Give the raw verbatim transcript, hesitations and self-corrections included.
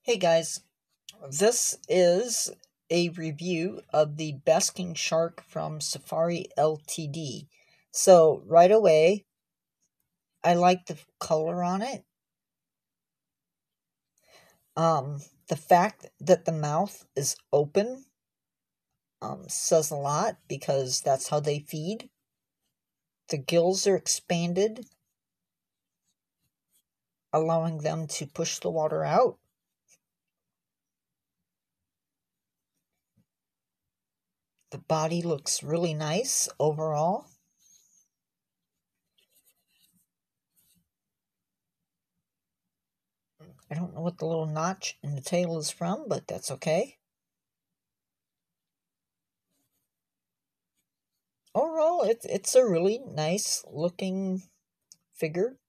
Hey guys, this is a review of the Basking Shark from Safari Ltd. So right away, I like the color on it. Um, the fact that the mouth is open um, says a lot because that's how they feed. The gills are expanded, allowing them to push the water out. The body looks really nice overall. I don't know what the little notch in the tail is from, but that's okay. Overall, it's it's a really nice looking figure.